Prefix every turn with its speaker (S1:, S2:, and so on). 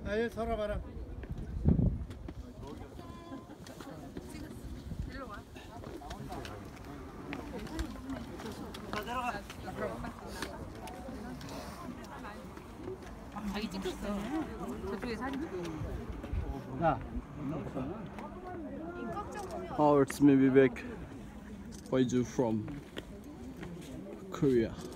S1: 아예 서라봐라.
S2: 자기 찍혔어. 저쪽에 사진 찍고.
S1: 야.
S3: Oh, it's maybe back. Why you from Korea?